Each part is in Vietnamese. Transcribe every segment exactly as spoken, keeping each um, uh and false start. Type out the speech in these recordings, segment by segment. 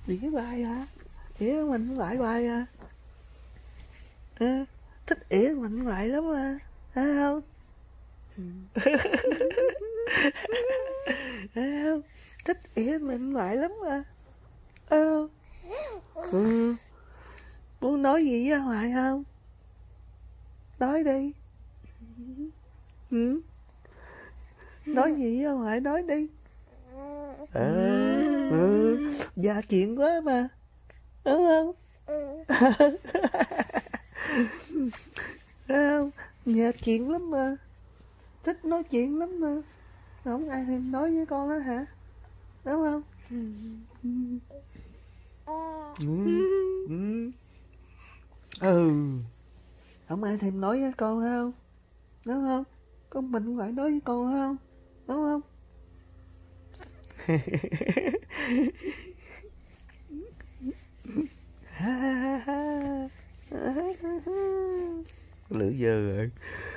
Điện cái bài hả? Ỉa mình lại bài à? À, thích ỉa mình lại lắm à, thấy không? Thấy không? Thích ỉa mình lại lắm à. Ờ. Ừ. Muốn nói gì với Hoài không? Nói đi. Ừ. Nói gì với Hoài nói đi. À, ừ. Dạ chuyện quá mà, đúng không? Thấy không? Dạ chuyện lắm mà, thích nói chuyện lắm mà, không ai thèm nói với con đó hả, đúng không? Ừ. Ừ. Ừ. Không ai thèm nói với con không, đúng không? Con mình phải nói với con không, đúng không? Lửa dơ rồi.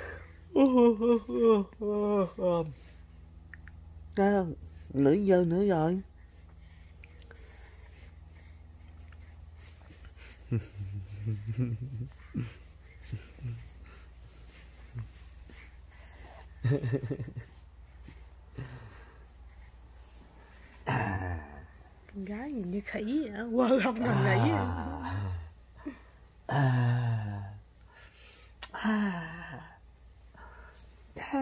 À, lửa dơ nữa rồi. À. Con gái nhìn như khỉ vậy, quơ không ngừng nghỉ. À. À. À.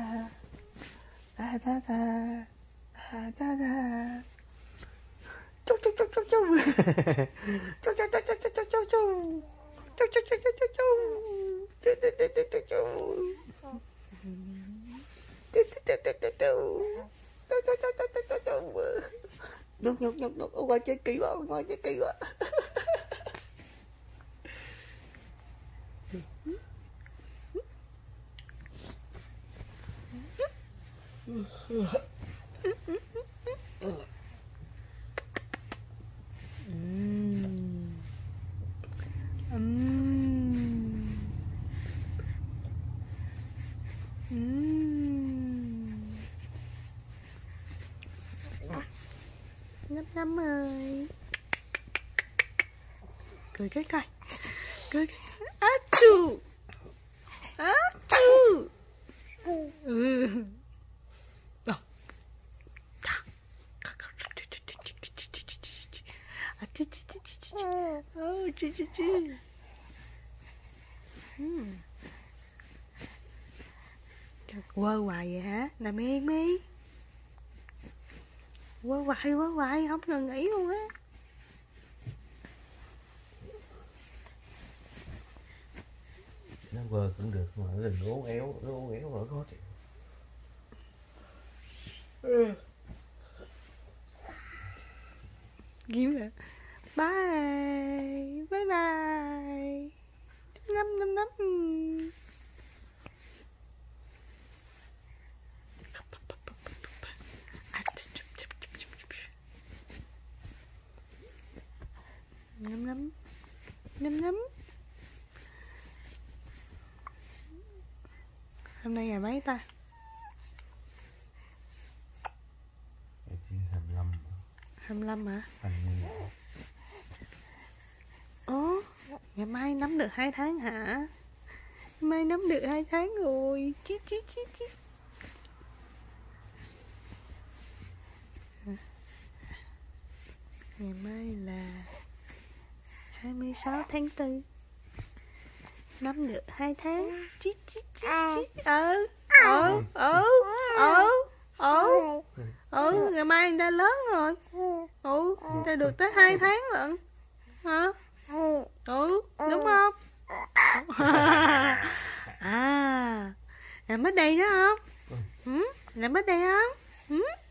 À da da. À da da. Chú chú chú chú chú. Chú chú chú chú chú chú chú chú. Chú chú chú chú chú chú. Chú chú chú chú chú chú. Chú chú chú chú chú chú. Chú chú chú chú chú chú. Nhốt nhốt nhốt nhốt, ngoài chơi kỳ quá, ngoài chơi kỳ quá. Nắm nắm ơi, cười cái coi, cười cái á chu á chu. Ừ. Quơ hoài vậy hả? Nằm yên đi. Quơ hoài quơ hoài không ngừng nghỉ luôn á. Nó quơ cũng được mà đừng uốn éo, nó uốn éo rồi khó chịu. Kiếm rồi. Bye. Bye bye. Nắm nắm nắm. Nắm nắm. Nắm nắm. Hôm nay ngày mấy ta? hai mươi lăm. hai mươi lăm hả? Anh... Ồ, ngày mai nắm được hai tháng hả? Mai nắm được hai tháng rồi. Chí chí chí chí. Ngày mai là hai mươi sáu tháng tư. Nắm được hai tháng. Chí chí chí chí. Ừ. Ừ. Ừ. Ừ. Ừ. Ừ. Ngày mai người ta lớn rồi. Ừ. Người ta được tới hai tháng lận. Hả? Ừ. Đúng không? À. Làm ở đây đó không? Ừ. Làm ở đây không? Ừ.